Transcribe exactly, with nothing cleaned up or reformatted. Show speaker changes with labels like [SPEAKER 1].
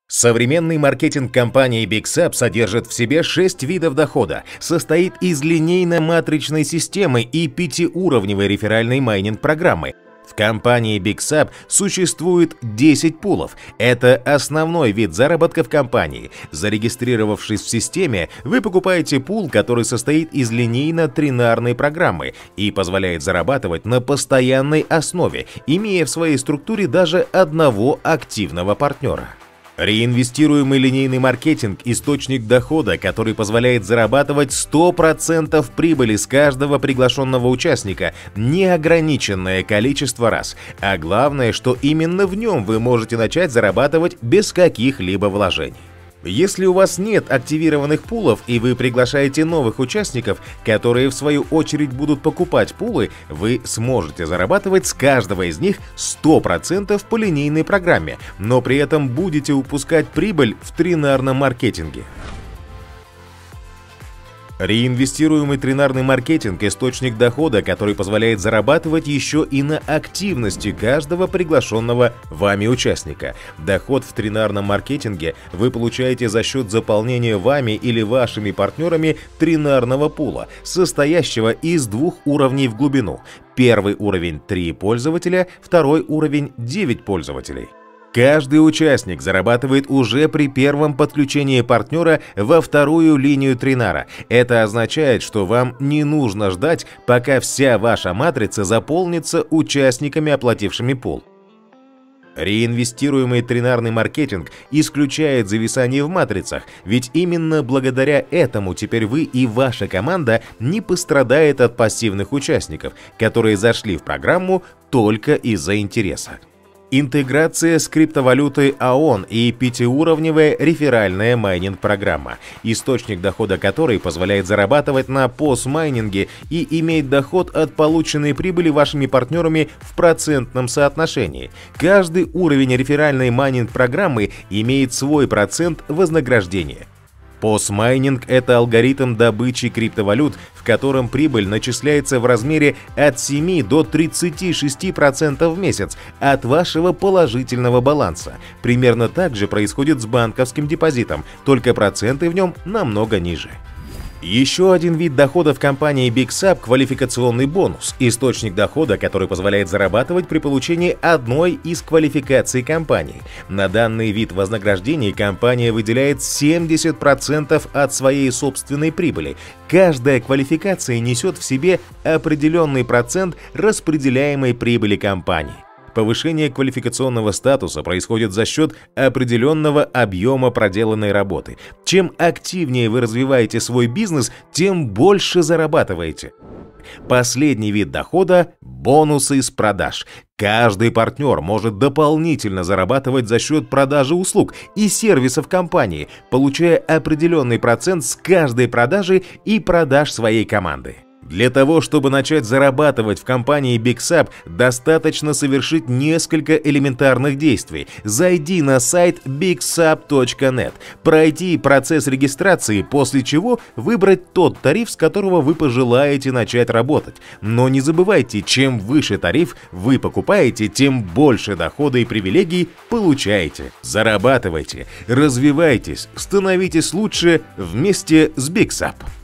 [SPEAKER 1] Современный маркетинг компании BigSap содержит в себе шесть видов дохода, состоит из линейно-матричной системы и пятиуровневой реферальной майнинг-программы. В компании BigSap существует десять пулов. Это основной вид заработка в компании. Зарегистрировавшись в системе, вы покупаете пул, который состоит из линейно-тринарной программы и позволяет зарабатывать на постоянной основе, имея в своей структуре даже одного активного партнера. Реинвестируемый линейный маркетинг – источник дохода, который позволяет зарабатывать сто процентов прибыли с каждого приглашенного участника, неограниченное количество раз. А главное, что именно в нем вы можете начать зарабатывать без каких-либо вложений. Если у вас нет активированных пулов и вы приглашаете новых участников, которые в свою очередь будут покупать пулы, вы сможете зарабатывать с каждого из них сто процентов по линейной программе, но при этом будете упускать прибыль в тринарном маркетинге. Реинвестируемый тринарный маркетинг – источник дохода, который позволяет зарабатывать еще и на активности каждого приглашенного вами участника. Доход в тринарном маркетинге вы получаете за счет заполнения вами или вашими партнерами тринарного пула, состоящего из двух уровней в глубину. Первый уровень – три пользователя, второй уровень – девять пользователей. Каждый участник зарабатывает уже при первом подключении партнера во вторую линию тринара. Это означает, что вам не нужно ждать, пока вся ваша матрица заполнится участниками, оплатившими пул. Реинвестируемый тринарный маркетинг исключает зависание в матрицах, ведь именно благодаря этому теперь вы и ваша команда не пострадает от пассивных участников, которые зашли в программу только из-за интереса. Интеграция с криптовалютой ООН и пятиуровневая реферальная майнинг-программа, источник дохода которой позволяет зарабатывать на постмайнинге и иметь доход от полученной прибыли вашими партнерами в процентном соотношении. Каждый уровень реферальной майнинг-программы имеет свой процент вознаграждения. Постмайнинг – это алгоритм добычи криптовалют, в котором прибыль начисляется в размере от семи до тридцати шести процентов в месяц от вашего положительного баланса. Примерно так же происходит с банковским депозитом, только проценты в нем намного ниже. Еще один вид дохода в компании BigSap – квалификационный бонус, источник дохода, который позволяет зарабатывать при получении одной из квалификаций компании. На данный вид вознаграждений компания выделяет семьдесят процентов от своей собственной прибыли. Каждая квалификация несет в себе определенный процент распределяемой прибыли компании. Повышение квалификационного статуса происходит за счет определенного объема проделанной работы. Чем активнее вы развиваете свой бизнес, тем больше зарабатываете. Последний вид дохода – бонусы с продаж. Каждый партнер может дополнительно зарабатывать за счет продажи услуг и сервисов компании, получая определенный процент с каждой продажи и продаж своей команды. Для того, чтобы начать зарабатывать в компании BigSap, достаточно совершить несколько элементарных действий. Зайди на сайт бигсап точка нет, пройти процесс регистрации, после чего выбрать тот тариф, с которого вы пожелаете начать работать. Но не забывайте, чем выше тариф вы покупаете, тем больше дохода и привилегий получаете. Зарабатывайте, развивайтесь, становитесь лучше вместе с BigSap.